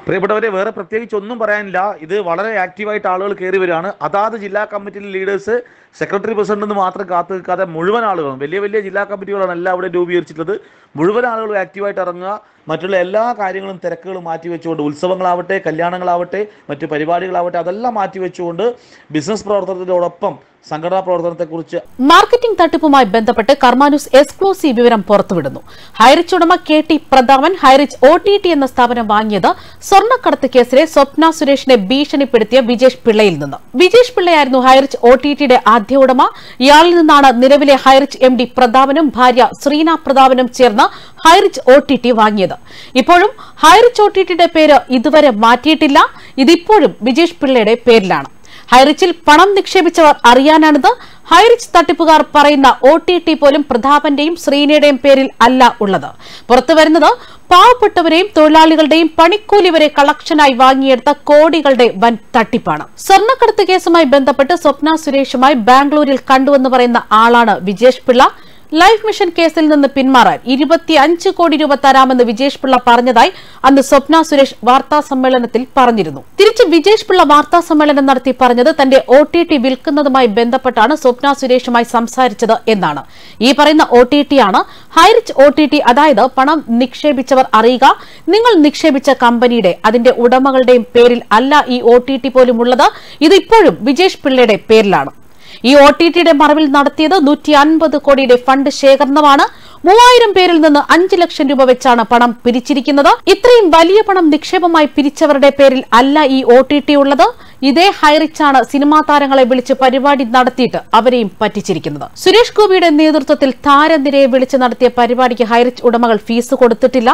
പ്രിയപ്പെട്ടവരെ, വേറെ പ്രത്യേകിച്ച് ഒന്നും പറയാനില്ല. ഇത് വളരെ ആക്റ്റീവായിട്ട് ആളുകൾ കയറി വരികയാണ്. അതാത് ജില്ലാ കമ്മിറ്റിയിലെ ലീഡേഴ്സ്, സെക്രട്ടറി പ്രസിഡന്റ് എന്ന് മാത്രം കാത്തു നിൽക്കാതെ മുഴുവൻ ആളുകളും, വലിയ വലിയ ജില്ലാ കമ്മിറ്റികളാണ് എല്ലാം അവിടെ രൂപീകരിച്ചിട്ടുള്ളത്. മുഴുവൻ ആളുകളും ആക്റ്റീവായിട്ട് ഇറങ്ങുക. മറ്റുള്ള എല്ലാ കാര്യങ്ങളും തിരക്കുകളും മാറ്റിവെച്ചുകൊണ്ട്, ഉത്സവങ്ങളാവട്ടെ, കല്യാണങ്ങളാവട്ടെ, മറ്റു പരിപാടികളാവട്ടെ, അതെല്ലാം മാറ്റിവെച്ചുകൊണ്ട് ബിസിനസ് പ്രവർത്തനത്തോടൊപ്പം സംഘടനാ പ്രവർത്തനത്തെക്കുറിച്ച് മാർക്കറ്റിംഗ് തട്ടിപ്പുമായി ബന്ധപ്പെട്ട് കർമാന്യൂസ് എക്സ്ക്ലൂസീവ് വിവരം പുറത്തുവിടുന്നു. ഹൈറിച്ച് ഉടമ KT പ്രതാപൻ ഹൈറിച്ച് OTT എന്ന സ്ഥാപനം വാങ്ങിയത് സ്വർണ്ണക്കടത്ത് കേസിലെ സ്വപ്ന സുരേഷിനെ ഭീഷണിപ്പെടുത്തിയ വിജേഷ് പിള്ളയിൽ നിന്ന്. വിജേഷ് പിള്ളയായിരുന്നു ഹൈറിച്ച് OTTയുടെ ആദ്യ ഉടമ. ഇയാളിൽ നിന്നാണ് നിലവിലെ ഹൈറിച്ച് MD പ്രതാപനും ഭാര്യ ശ്രീന പ്രതാപനും ചേർന്ന് ഹൈറിച്ച് OTT വാങ്ങിയത്. ഇപ്പോഴും ഹൈറിച്ച് OTTയുടെ പേര് ഇതുവരെ മാറ്റിയിട്ടില്ല. ഇതിപ്പോഴും വിജേഷ് പിള്ളയുടെ പേരിലാണ്. ഹൈറിച്ചിൽ പണം നിക്ഷേപിച്ചവർ അറിയാനാണിത്. ഹൈറിച്ച് തട്ടിപ്പുകാർ പറയുന്ന OTT പോലും പ്രതാപന്റെയും ശ്രീനയുടെയും പേരിൽ അല്ല ഉള്ളത്. പുറത്തുവരുന്നത് പാവപ്പെട്ടവരെയും തൊഴിലാളികളുടെയും പണിക്കൂലി വരെ കളക്ഷനായി വാങ്ങിയെടുത്ത കോടികളുടെ വൻ തട്ടിപ്പാണ്. സ്വർണ്ണക്കടത്ത് കേസുമായി ബന്ധപ്പെട്ട് സ്വപ്ന സുരേഷുമായി ബാംഗ്ലൂരിൽ കണ്ടുവെന്ന് പറയുന്ന ആളാണ് വിജേഷ് പിള്ള. ലൈഫ് മിഷൻ കേസിൽ നിന്ന് പിന്മാറാൻ 25 കോടി രൂപ തരാമെന്ന് വിജേഷ് പിള്ള പറഞ്ഞതായി അന്ന് സ്വപ്ന സുരേഷ് വാർത്താ സമ്മേളനത്തിൽ പറഞ്ഞിരുന്നു. തിരിച്ച് വിജേഷ് പിള്ള വാർത്താ സമ്മേളനം നടത്തി പറഞ്ഞത് തന്റെ OTT വിൽക്കുന്നതുമായി ബന്ധപ്പെട്ടാണ് സ്വപ്ന സുരേഷുമായി സംസാരിച്ചത് എന്നാണ്. ഈ പറയുന്ന OTT ആണ് ഹൈറിച്ച് OTT. അതായത് പണം നിക്ഷേപിച്ചവർ അറിയുക, നിങ്ങൾ നിക്ഷേപിച്ച കമ്പനിയുടെ, അതിന്റെ ഉടമകളുടെയും പേരിൽ അല്ല ഈ OTT പോലും ഉള്ളത്. ഇതിപ്പോഴും വിജേഷ് പിള്ളയുടെ പേരിലാണ്. ഈ OTTയുടെ മറവിൽ നടത്തിയത് 150 കോടിയുടെ ഫണ്ട് ശേഖരണമാണ്. 3000 പേരിൽ നിന്ന് 5 ലക്ഷം രൂപ വെച്ചാണ് പണം പിരിച്ചിരിക്കുന്നത്. ഇത്രയും വലിയ പണം നിക്ഷേപമായി പിരിച്ചവരുടെ പേരിൽ അല്ല ഈ OTT ഉള്ളത്. ഇതേ ഹൈറിച്ചാണ് സിനിമാ താരങ്ങളെ വിളിച്ച് പരിപാടി നടത്തിയിട്ട് അവരെയും പറ്റിച്ചിരിക്കുന്നത്. സുരേഷ് ഗോപിയുടെ നേതൃത്വത്തിൽ താരനിരയെ വിളിച്ച് നടത്തിയ പരിപാടിക്ക് ഹൈറിച്ച് ഉടമകൾ ഫീസ് കൊടുത്തിട്ടില്ല.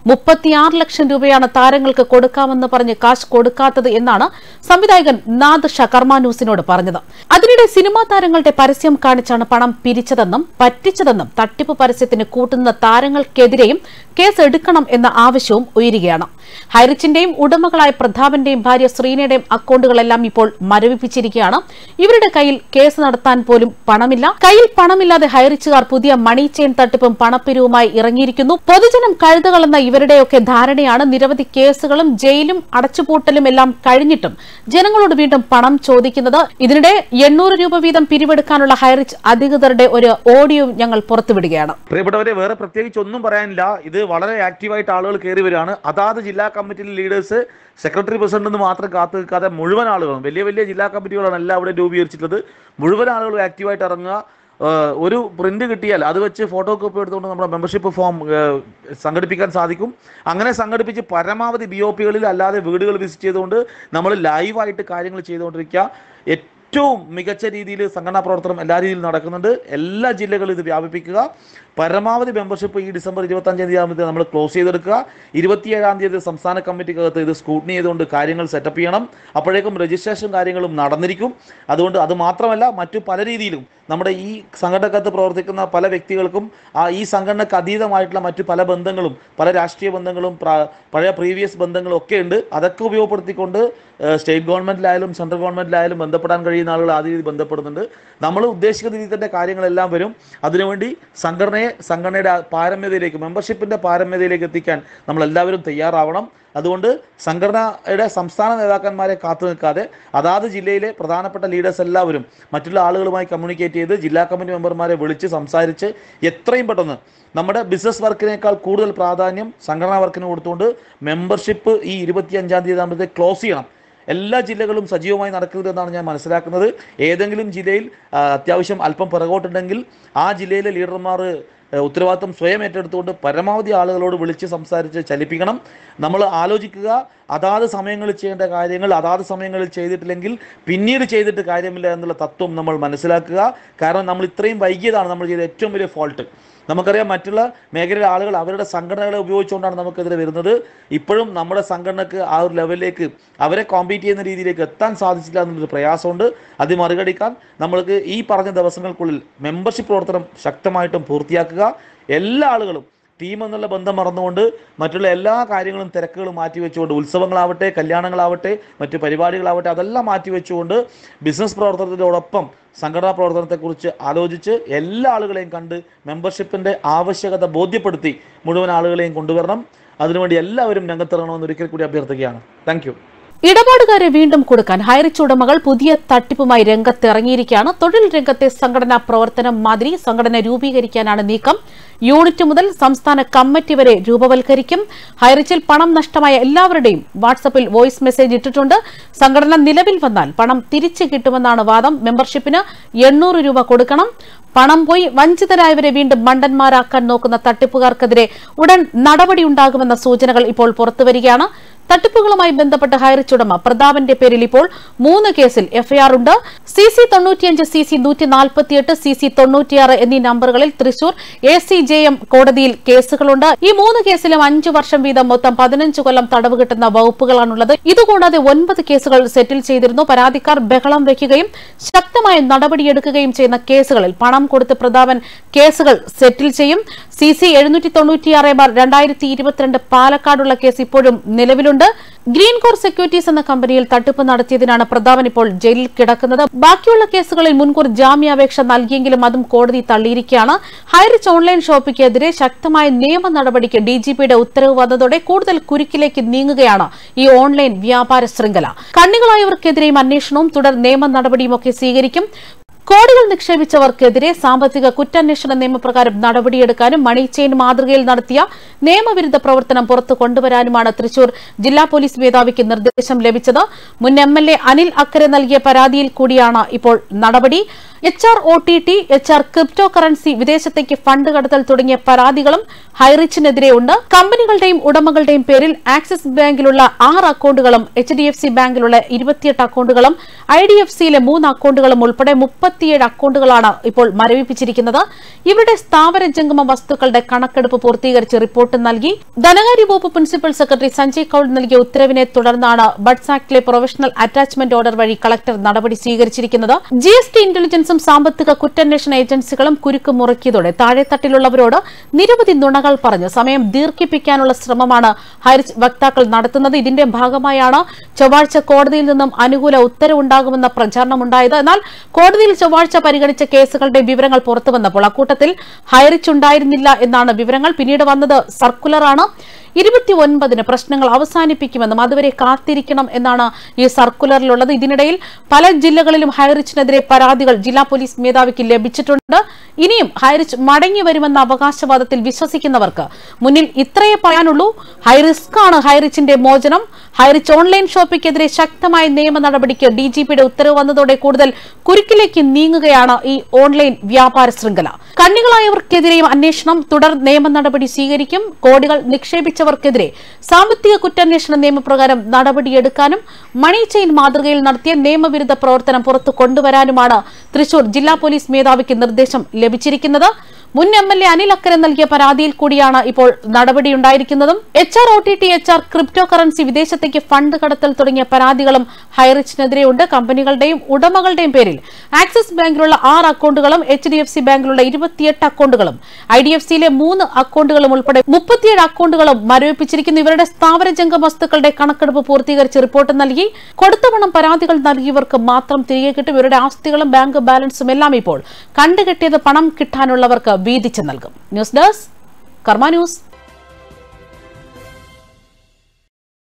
36 ലക്ഷം രൂപയാണ് താരങ്ങൾക്ക് കൊടുക്കാമെന്ന് പറഞ്ഞ് കാശ് കൊടുക്കാത്തത് എന്നാണ് സംവിധായകൻ നാദർഷ കർമാന്യൂസിനോട് പറഞ്ഞത്. അതിനിടെ സിനിമാ താരങ്ങളുടെ പരസ്യം കാണിച്ചാണ് പണം പിരിച്ചതെന്നും പറ്റിച്ചതെന്നും തട്ടിപ്പ് പരസ്യത്തിന് കൂട്ടുന്ന താരങ്ങൾക്കെതിരെയും കേസ് എടുക്കണം എന്ന ആവശ്യവും ഉയരുകയാണ്. ഹൈറിച്ചിന്റെയും ഉടമകളായ പ്രതാപന്റെയും ഭാര്യ ശ്രീനയുടെയും അക്കൌണ്ടുകളെല്ലാം ഇപ്പോൾ മരവിപ്പിച്ചിരിക്കുകയാണ്. ഇവരുടെ കയ്യിൽ കേസ് നടത്താൻ പോലും പണമില്ല. കയ്യിൽ പണമില്ലാതെ ഹൈറിച്ചുകാർ പുതിയ മണി ചെയിൻ തട്ടിപ്പും പണപ്പിരിവുമായി ഇറങ്ങിയിരിക്കുന്നു. പൊതുജനം കഴുതകളെന്ന ഇവരുടെയൊക്കെ ധാരണയാണ്. നിരവധി കേസുകളും ജയിലും അടച്ചുപൂട്ടലും എല്ലാം കഴിഞ്ഞിട്ടും ജനങ്ങളോട് വീണ്ടും പണം ചോദിക്കുന്നത്. ഇതിനിടെ 800 രൂപ വീതം പിരിവെടുക്കാനുള്ള ഹൈറിച്ച് അധികൃതരുടെ ഒരു ഓഡിയോ ഞങ്ങൾ പുറത്തുവിടുകയാണ്. പ്രിയപ്പെട്ടവരെ, വേറെ പ്രത്യേകിച്ച് ഒന്നും പറയാനില്ല. ഇത് വളരെ ആക്റ്റീവായിട്ട് ആളുകൾ കയറി വരികയാണ്. അതാത് ജില്ലാ കമ്മിറ്റിയിലെ ലീഡേഴ്സ്, സെക്രട്ടറി പ്രസിഡന്റ് എന്ന് മാത്രം കാത്തു നിൽക്കാതെ മുഴുവൻ ആളുകളും, വലിയ വലിയ ജില്ലാ കമ്മിറ്റികളാണ് എല്ലാം അവിടെ രൂപീകരിച്ചിട്ടുള്ളത്. മുഴുവൻ ആളുകളും ആക്റ്റീവായിട്ട് ഇറങ്ങുക. ഒരു പ്രിന്റ് കിട്ടിയാൽ അത് വെച്ച് ഫോട്ടോ കോപ്പി എടുത്തുകൊണ്ട് നമ്മുടെ മെമ്പർഷിപ്പ് ഫോം സംഘടിപ്പിക്കാൻ സാധിക്കും. അങ്ങനെ സംഘടിപ്പിച്ച് പരമാവധി BOPകളിൽ അല്ലാതെ വീടുകൾ വിസിറ്റ് ചെയ്തുകൊണ്ട് നമ്മൾ ലൈവായിട്ട് കാര്യങ്ങൾ ചെയ്തുകൊണ്ടിരിക്കുക. ഏറ്റവും മികച്ച രീതിയിൽ സംഘടനാ പ്രവർത്തനം എല്ലാ രീതിയിലും നടക്കുന്നുണ്ട്. എല്ലാ ജില്ലകളിലും ഇത് വ്യാപിപ്പിക്കുക. പരമാവധി മെമ്പർഷിപ്പ് ഈ ഡിസംബർ 25 തീയതി നമ്മൾ ക്ലോസ് ചെയ്തെടുക്കുക. 27 തീയതി സംസ്ഥാന കമ്മിറ്റിക്കകത്ത് ഇത് സ്ക്രൂട്ടിനി ചെയ്തുകൊണ്ട് കാര്യങ്ങൾ സെറ്റപ്പ് ചെയ്യണം. അപ്പോഴേക്കും രജിസ്ട്രേഷൻ കാര്യങ്ങളും നടന്നിരിക്കും. അതുകൊണ്ട് അത് മാത്രമല്ല, മറ്റു പല രീതിയിലും നമ്മുടെ ഈ സംഘടനക്കകത്ത് പ്രവർത്തിക്കുന്ന പല വ്യക്തികൾക്കും ഈ സംഘടനക്ക് അതീതമായിട്ടുള്ള മറ്റു പല ബന്ധങ്ങളും, പല രാഷ്ട്രീയ ബന്ധങ്ങളും, പഴയ പ്രീവിയസ് ബന്ധങ്ങളും ഒക്കെ ഉണ്ട്. അതൊക്കെ ഉപയോഗപ്പെടുത്തിക്കൊണ്ട് സ്റ്റേറ്റ് ഗവൺമെന്റിലായാലും സെൻട്രൽ ഗവൺമെന്റിലായാലും ബന്ധപ്പെടാൻ കഴിയുന്ന ആളുകൾ ആ രീതിയിൽ ബന്ധപ്പെടുന്നുണ്ട്. നമ്മൾ ഉദ്ദേശിക്കുന്ന രീതിയിൽ തന്നെ കാര്യങ്ങളെല്ലാം വരും. അതിനുവേണ്ടി സംഘടനയുടെ പാരമ്യതയിലേക്ക്, മെമ്പർഷിപ്പിന്റെ പാരമ്യതയിലേക്ക് എത്തിക്കാൻ നമ്മൾ എല്ലാവരും തയ്യാറാവണം. അതുകൊണ്ട് സംഘടനയുടെ സംസ്ഥാന നേതാക്കന്മാരെ കാത്തു നിൽക്കാതെ അതാത് ജില്ലയിലെ പ്രധാനപ്പെട്ട ലീഡേഴ്സ് എല്ലാവരും മറ്റുള്ള ആളുകളുമായി കമ്മ്യൂണിക്കേറ്റ് ചെയ്ത് ജില്ലാ കമ്മിറ്റി മെമ്പർമാരെ വിളിച്ച് സംസാരിച്ച് എത്രയും പെട്ടെന്ന് നമ്മുടെ ബിസിനസ് വർക്കിനേക്കാൾ കൂടുതൽ പ്രാധാന്യം സംഘടനാ വർക്കിന് കൊടുത്തുകൊണ്ട് മെമ്പർഷിപ്പ് ഈ 25 തീയതി ആകുമ്പോഴത്തേക്ക് ക്ലോസ് ചെയ്യണം. എല്ലാ ജില്ലകളും സജീവമായി നടക്കുന്നതെന്നാണ് ഞാൻ മനസ്സിലാക്കുന്നത്. ഏതെങ്കിലും ജില്ലയിൽ അത്യാവശ്യം അല്പം പിറകോട്ടുണ്ടെങ്കിൽ ആ ജില്ലയിലെ ലീഡർമാർ ഉത്തരവാദിത്വം സ്വയം ഏറ്റെടുത്തുകൊണ്ട് പരമാവധി ആളുകളോട് വിളിച്ച് സംസാരിച്ച് ചലിപ്പിക്കണം. നമ്മൾ ആലോചിക്കുക, അതാത് സമയങ്ങളിൽ ചെയ്യേണ്ട കാര്യങ്ങൾ അതാത് സമയങ്ങളിൽ ചെയ്തിട്ടില്ലെങ്കിൽ പിന്നീട് ചെയ്തിട്ട് കാര്യമില്ല എന്നുള്ള തത്വം നമ്മൾ മനസ്സിലാക്കുക. കാരണം നമ്മൾ ഇത്രയും വൈകിയതാണ് നമ്മൾ ചെയ്ത ഏറ്റവും വലിയ ഫോൾട്ട്. നമുക്കറിയാം, മറ്റുള്ള മേഖലയിലെ ആളുകൾ അവരുടെ സംഘടനകളെ ഉപയോഗിച്ചുകൊണ്ടാണ് നമുക്കെതിരെ വരുന്നത്. ഇപ്പോഴും നമ്മുടെ സംഘടനക്ക് ആ ഒരു ലെവലിലേക്ക് അവരെ കോമ്പീറ്റ് ചെയ്യുന്ന രീതിയിലേക്ക് എത്താൻ സാധിച്ചില്ല എന്നൊരു പ്രയാസമുണ്ട്. അത് മറികടിക്കാൻ നമ്മൾക്ക് ഈ പറഞ്ഞ ദിവസങ്ങൾക്കുള്ളിൽ മെമ്പർഷിപ്പ് പ്രവർത്തനം ശക്തമായിട്ടും പൂർത്തിയാക്കുക. എല്ലാ ആളുകളും ടീം എന്നുള്ള ബന്ധം മറന്നുകൊണ്ട് മറ്റുള്ള എല്ലാ കാര്യങ്ങളും തിരക്കുകളും മാറ്റിവെച്ചുകൊണ്ട്, ഉത്സവങ്ങളാവട്ടെ, കല്യാണങ്ങളാവട്ടെ, മറ്റു പരിപാടികളാവട്ടെ, അതെല്ലാം മാറ്റിവെച്ചുകൊണ്ട് ബിസിനസ് പ്രവർത്തനത്തോടൊപ്പം സംഘടനാ പ്രവർത്തനത്തെക്കുറിച്ച് ആലോചിച്ച് എല്ലാ ആളുകളെയും കണ്ട് മെമ്പർഷിപ്പിൻ്റെ ആവശ്യകത ബോധ്യപ്പെടുത്തി മുഴുവൻ ആളുകളെയും കൊണ്ടുവരണം. അതിനുവേണ്ടി എല്ലാവരും രംഗത്തിറങ്ങണമെന്ന് ഒരിക്കൽ കൂടി അഭ്യർത്ഥിക്കുകയാണ്. Thank you. ഇടപാടുകാരെ വീണ്ടും കൊടുക്കാൻ ഹൈറിച്ച് ഉടമകൾ പുതിയ തട്ടിപ്പുമായി രംഗത്തിറങ്ങിയിരിക്കുകയാണ്. തൊഴിൽ രംഗത്തെ സംഘടനാ പ്രവർത്തനം മാതിരി സംഘടന രൂപീകരിക്കാനാണ് നീക്കം. യൂണിറ്റ് മുതൽ സംസ്ഥാന കമ്മിറ്റി വരെ രൂപവൽക്കരിക്കും. ഹൈറിച്ചിൽ പണം നഷ്ടമായ എല്ലാവരുടെയും വാട്സപ്പിൽ വോയിസ് മെസ്സേജ് ഇട്ടിട്ടുണ്ട്. സംഘടന നിലവിൽ വന്നാൽ പണം തിരിച്ചു കിട്ടുമെന്നാണ് വാദം. മെമ്പർഷിപ്പിന് 800 രൂപ കൊടുക്കണം. പണം പോയി വഞ്ചിതരായവരെ വീണ്ടും മണ്ടന്മാരാക്കാൻ നോക്കുന്ന തട്ടിപ്പുകാർക്കെതിരെ ഉടൻ നടപടിയുണ്ടാകുമെന്ന സൂചനകൾ ഇപ്പോൾ പുറത്തുവരികയാണ്. തട്ടിപ്പുകളുമായി ബന്ധപ്പെട്ട് ഹൈറിച്ച് ഉടമ പ്രതാപന്റെ പേരിൽ ഇപ്പോൾ 3 കേസിൽ എഫ്ഐആർ ഉണ്ട്. CC 95, CC 148, CC 96 എന്നീ നമ്പറുകളിൽ തൃശൂർ ACJM കോടതിയിൽ കേസുകളുണ്ട്. ഈ 3 കേസിലും 5 വർഷം വീതം മൊത്തം 15 കൊല്ലം തടവ് കിട്ടുന്ന വകുപ്പുകളാണുള്ളത്. ഇതുകൂടാതെ 9 കേസുകൾ സെറ്റിൽ ചെയ്തിരുന്നു. പരാതിക്കാർ ബഹളം വയ്ക്കുകയും ശക്തമായ നടപടിയെടുക്കുകയും ചെയ്യുന്ന കേസുകളിൽ പണം കൊടുത്ത് പ്രതാപൻ കേസുകൾ സെറ്റിൽ ചെയ്യും. CC 796/2022 പാലക്കാടുള്ള കേസ് ഇപ്പോഴും നിലവിലുണ്ട്. ഗ്രീൻ കോർ സെക്യൂരിറ്റീസ് എന്ന കമ്പനിയിൽ തട്ടിപ്പ് നടത്തിയതിനാണ് പ്രതാപൻ ഇപ്പോൾ ജയിലിൽ കിടക്കുന്നത്. ബാക്കിയുള്ള കേസുകളിൽ മുൻകൂർ ജാമ്യാപേക്ഷ നൽകിയെങ്കിലും അതും കോടതി തള്ളിയിരിക്കുകയാണ്. ഹൈറിച്ച് ഓൺലൈൻ ഷോപ്പിക്കെതിരെ ശക്തമായ നിയമ നടപടിക്ക് DGPയുടെ ഉത്തരവ് വന്നതോടെ കൂടുതൽ കുരുക്കിലേക്ക് നീങ്ങുകയാണ് ഈ ഓൺലൈൻ വ്യാപാര ശൃംഖല. കണ്ണികളായവർക്കെതിരെയും അന്വേഷണവും തുടർ നിയമ നടപടിയുമൊക്കെ സ്വീകരിക്കും. കോടികൾ നിക്ഷേപിച്ചവർക്കെതിരെ സാമ്പത്തിക കുറ്റാന്വേഷണ നിയമപ്രകാരം നടപടിയെടുക്കാനും മണി ചെയിൻ മാതൃകയിൽ നടത്തിയ നിയമവിരുദ്ധ പ്രവർത്തനം പുറത്തു കൊണ്ടുവരാനുമാണ് തൃശൂർ ജില്ലാ പോലീസ് മേധാവിക്ക് നിർദ്ദേശം ലഭിച്ചത്. മുൻ MLA അനിൽ അക്കരെ നൽകിയ പരാതിയിൽ കൂടിയാണ് ഇപ്പോൾ നടപടി. HR OTT, HR crypto currency, വിദേശത്തേക്ക് ഫണ്ട് കടത്തൽ തുടങ്ങിയ പരാതികളും ഹൈറിച്ചിനെതിരെയുണ്ട്. കമ്പനികളുടെയും ഉടമകളുടെയും പേരിൽ ആക്സിസ് ബാങ്കിലുള്ള 6 അക്കൌണ്ടുകളും HDFC ബാങ്കിലുള്ള 28 അക്കൌണ്ടുകളും IDFCയിലെ 3 അക്കൌണ്ടുകളും ഉൾപ്പെടെ 37 അക്കൌണ്ടുകളാണ് ഇപ്പോൾ മരവിപ്പിച്ചിരിക്കുന്നത്. ഇവരുടെ സ്ഥാവര ജംഗമ വസ്തുക്കളുടെ കണക്കെടുപ്പ് പൂർത്തീകരിച്ച് റിപ്പോർട്ട് നൽകി. ധനകാര്യ വകുപ്പ് പ്രിൻസിപ്പൽ സെക്രട്ടറി സഞ്ജയ് കൌൾ നൽകിയ ഉത്തരവിനെ തുടർന്നാണ് ബഡ്സ് ആക്ടിലെ പ്രൊഫഷണൽ അറ്റാച്ച്മെന്റ് ഓർഡർ വഴി കളക്ടർ നടപടി സ്വീകരിച്ചിരിക്കുന്നത്. GST ഇന്റലിജൻസും സാമ്പത്തിക കുറ്റാന്വേഷണ ഏജൻസികളും കുരുക്ക് മുറുക്കിയതോടെ താഴെത്തട്ടിലുള്ളവരോട് നിരവധി നുണകൾ പറഞ്ഞ് സമയം ദീർഘിപ്പിക്കാനുള്ള ശ്രമമാണ് ഹൈറിച്ച് വക്താക്കൾ നടത്തുന്നത്. ഇതിന്റെ ഭാഗമായാണ് ചൊവ്വാഴ്ച കോടതിയിൽ നിന്നും അനുകൂല ഉത്തരവുണ്ടാകുമെന്ന പ്രചാരണമുണ്ടായത്. എന്നാൽ കോടതിയിൽ ചൊവ്വാഴ്ച പരിഗണിച്ച കേസുകളുടെ വിവരങ്ങൾ പുറത്തുവന്നപ്പോൾ അക്കൂട്ടത്തിൽ ഹൈറിച്ച് ഉണ്ടായിരുന്നില്ല എന്നാണ് വിവരങ്ങൾ. പിന്നീട് വന്നത് സർക്കുലറാണ്. 29-ന് പ്രശ്നങ്ങൾ അവസാനിപ്പിക്കുമെന്നും അതുവരെ കാത്തിരിക്കണം എന്നാണ് ഈ സർക്കുലറിലുള്ളത്. ഇതിനിടയിൽ പല ജില്ലകളിലും ഹൈറിച്ചിനെതിരെ പരാതികൾ ജില്ലാ പോലീസ് മേധാവിക്ക് ലഭിച്ചിട്ടുണ്ട്. ഇനിയും ഹൈറിച്ച് മടങ്ങി വരുമെന്ന അവകാശവാദത്തിൽ വിശ്വസിക്കുന്നവർക്ക് മുന്നിൽ ഇത്രയേ പറയാനുള്ളൂ. ഹൈറിസ്ക് ആണ് ഹൈറിച്ചിന്റെ മോചനം. ഹൈറിച്ച് ഓൺലൈൻ ഷോപ്പിക്കെതിരെ ശക്തമായ നിയമ നടപടിക്ക് DGPയുടെ ഉത്തരവ് വന്നതോടെ കൂടുതൽ കുരുക്കിലേക്ക് നീങ്ങുകയാണ് ഈ ഓൺലൈൻ വ്യാപാര ശൃംഖല. കണ്ണികളായവർക്കെതിരെയും അന്വേഷണം തുടർ നിയമ നടപടി സ്വീകരിക്കും. കോടികൾ നിക്ഷേപിച്ചവർക്കെതിരെ സാമ്പത്തിക കുറ്റാന്വേഷണ നിയമപ്രകാരം നടപടിയെടുക്കാനും മണി ചെയിൻ മാതൃകയിൽ നടത്തിയ നിയമവിരുദ്ധ പ്രവർത്തനം പുറത്തു കൊണ്ടുവരാനുമാണ് തൃശൂർ ജില്ലാ പോലീസ് മേധാവിക്ക് നിർദ്ദേശം ലഭിച്ചിരിക്കുന്നത്. മുൻ MLA അനിൽ അക്കരെ നൽകിയ പരാതിയിൽ കൂടിയാണ് ഇപ്പോൾ നടപടിയുണ്ടായിരിക്കുന്നതും. HR OTT, HR crypto currency, വിദേശത്തേക്ക് ഫണ്ട് കടത്തൽ തുടങ്ങിയ പരാതികളും ഹൈറിച്ചിനെതിരെയുണ്ട്. കമ്പനികളുടെയും ഉടമകളുടെയും പേരിൽ ആക്സിസ് ബാങ്കിലുള്ള 6 അക്കൌണ്ടുകളും HDFC ബാങ്കിലുള്ള 28 അക്കൌണ്ടുകളും IDFCയിലെ 3 അക്കൌണ്ടുകളും ഉൾപ്പെടെ 37 അക്കൌണ്ടുകളും മരവിപ്പിച്ചിരിക്കുന്നു. ഇവരുടെ സ്ഥാവര ജംഗമ വസ്തുക്കളുടെ കണക്കെടുപ്പ് പൂർത്തീകരിച്ച് റിപ്പോർട്ട് നൽകി. കൊടുത്ത പണം പരാതികൾ നൽകിയവർക്ക് മാത്രം തിരികെ കിട്ടും. ഇവരുടെ ആസ്തികളും ബാങ്ക് ബാലൻസും എല്ലാം ഇപ്പോൾ കണ്ടുകെട്ടിയത് പണം കിട്ടാനുള്ളവർക്ക് വീതിച്ച് നൽകും. News desk Karma news.